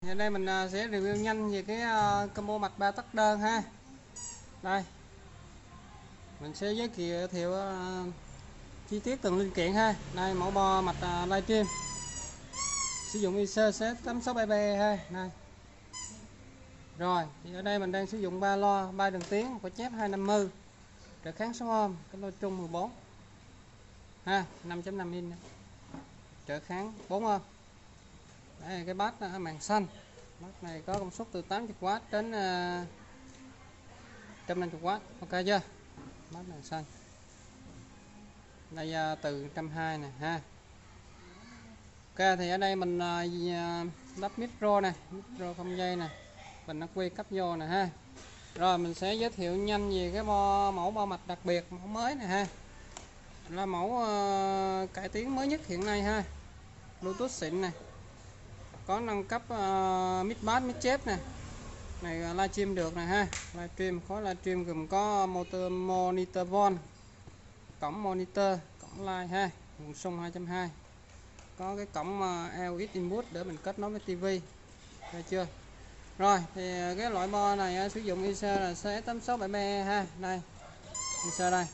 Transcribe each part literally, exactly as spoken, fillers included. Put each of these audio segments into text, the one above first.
Thì đây mình sẽ review nhanh về cái combo mạch ba tấc đơn ha. Đây mình sẽ giới thiệu uh, chi tiết từng linh kiện ha. Đây mẫu bo mạch uh, livestream sử dụng i xê xê tám sáu bảy B ha. Đây rồi thì ở đây mình đang sử dụng ba loa ba đường tiếng của chép hai trăm năm mươi, trợ kháng sáu ohm, cái loa trung mười bốn ha, năm chấm năm inch, trợ kháng bốn ohm. Đây cái bát uh, màng xanh, bát này có công suất từ tám mươi oát đến uh, một trăm năm mươi oát, ok chưa? Bát màng xanh đây uh, từ một trăm hai mươi nè ha. Ok thì ở đây mình uh, lắp micro này, micro không dây nè, bình ắc quy cấp vô nè ha. Rồi mình sẽ giới thiệu nhanh về cái bo, mẫu bo mạch đặc biệt, mẫu mới này ha, là mẫu uh, cải tiến mới nhất hiện nay ha, Bluetooth xịn này, có nâng cấp uh, mic bass mic chép nè, này livestream được nè ha, livestream có livestream gồm có motor monitor von, cổng monitor, cổng live ha, nguồn xung hai chấm hai, có cái cổng uh, lờ ét input để mình kết nối với tivi, được chưa? Rồi thì cái loại bo này uh, sử dụng i xê là xê ét tám sáu bảy B ha. Đây i xê đây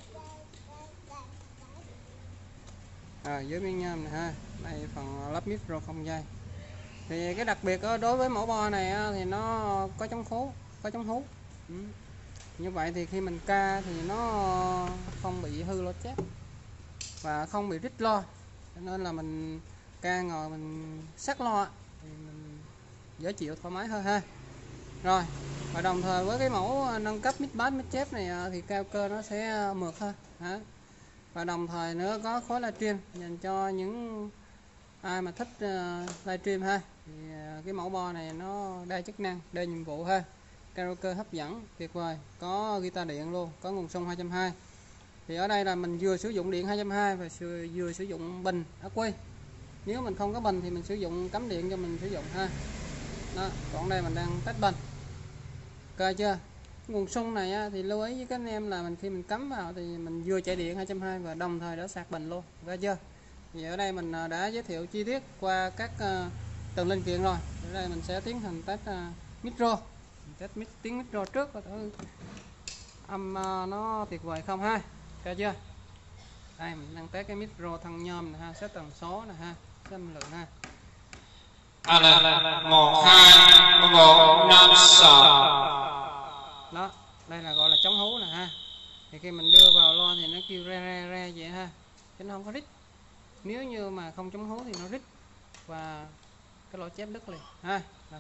rồi dưới miếng nhôm này ha. Đây phần lắp micro không dây. Thì cái đặc biệt đối với mẫu bo này thì nó có chống khố, có chống hú. Ừ. Như vậy thì khi mình ca thì nó không bị hư lo chép và không bị rít lo, cho nên là mình ca ngồi mình sát lo thì mình dễ chịu thoải mái hơn ha. Rồi và đồng thời với cái mẫu nâng cấp mic bass mic chép này thì cao cơ nó sẽ mượt hơn hả? Và đồng thời nữa có khối livestream dành cho những ai mà thích uh, livestream ha. Thì uh, cái mẫu bo này nó đa chức năng, đa nhiệm vụ ha, karaoke hấp dẫn tuyệt vời, có guitar điện luôn, có nguồn xung hai chấm hai. Thì ở đây là mình vừa sử dụng điện hai chấm hai và vừa sử dụng bình ắc quy. Nếu mình không có bình thì mình sử dụng cắm điện cho mình sử dụng ha. Đó, còn đây mình đang test bình. Ok chưa? Nguồn xung này á, thì lưu ý với các anh em là mình khi mình cắm vào thì mình vừa chạy điện hai chấm hai và đồng thời đã sạc bình luôn, ok chưa? Thì ở đây mình đã giới thiệu chi tiết qua các uh, từng linh kiện rồi. Ở đây mình sẽ tiến hành test uh, micro, test mic, tiếng micro trước và thử âm uh, nó tuyệt vời không ha, ok chưa? Đây mình đang test cái micro thân nhôm này ha, set tần số này ha, set âm lượng ha. À, là một hai một năm sáu. Đó, đây là gọi là chống hú nè ha. Thì khi mình đưa vào loa thì nó kêu re re re vậy ha, chứ nó không có rít. Nếu như mà không chống hú thì nó rít và cái lỗ chép đứt liền ha. Rồi.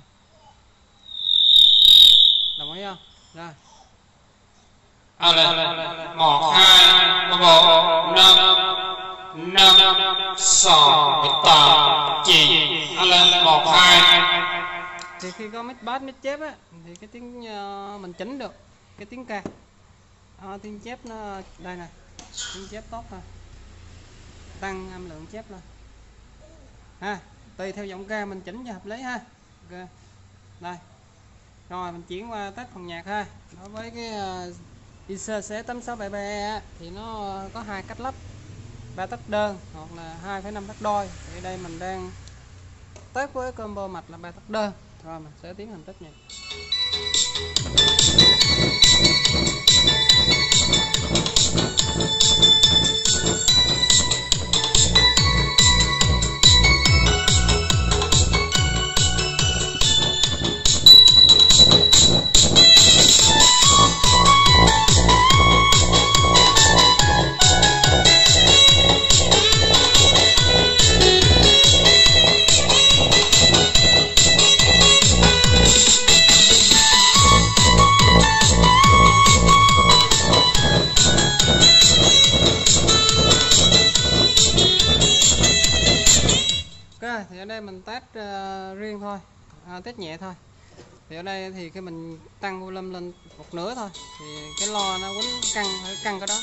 Đồng ý không? Rồi. À, là một hai một năm năm sáu tám chín. À, là một hai. Thì khi có mic bass mic chép á thì cái tiếng uh, mình chỉnh được cái tiếng ca, à, tiếng chép nó đây nè, tiếng chép tốt ha, tăng âm lượng chép lên ha, tùy theo giọng ca mình chỉnh cho hợp lý ha. Ok đây rồi mình chuyển qua test phần nhạc ha. Đối với cái uh, i xê xê tám sáu bảy B thì nó có hai cách lắp, ba tấc đơn hoặc là hai phẩy năm tấc đôi. Thì đây mình đang test với combo mạch là ba tấc đơn. Rồi mình sẽ tiến hành test nhạc. Thì ở đây mình test uh, riêng thôi, à, test nhẹ thôi. Thì ở đây thì khi mình tăng volume lên một nửa thôi thì cái lo nó quýnh căng, phải căng cái đó.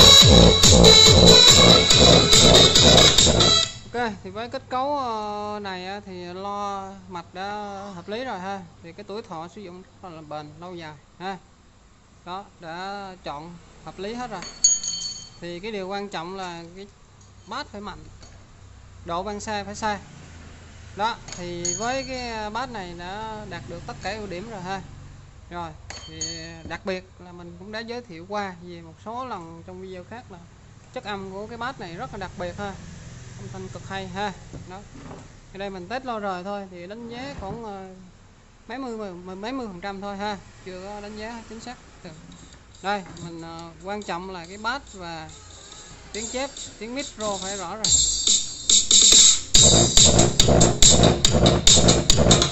Ok thì với kết cấu này này á, thì lo mạch đã hợp lý rồi ha, thì cái tuổi thọ sử dụng rất là bền lâu dài ha. Đó, đã chọn hợp lý hết rồi. Thì cái điều quan trọng là cái bass phải mạnh, độ vang xa phải xa. Đó, thì với cái bass này đã đạt được tất cả ưu điểm rồi ha. Rồi, thì đặc biệt là mình cũng đã giới thiệu qua về một số lần trong video khác là chất âm của cái bass này rất là đặc biệt ha, âm thanh cực hay ha. Đó, ở đây mình test lo rồi thôi, thì đánh giá khoảng uh, mấy mươi mấy mươi phần trăm thôi ha, chưa có đánh giá chính xác. Đây mình uh, quan trọng là cái bass và tiếng chép, tiếng micro phải rõ rồi.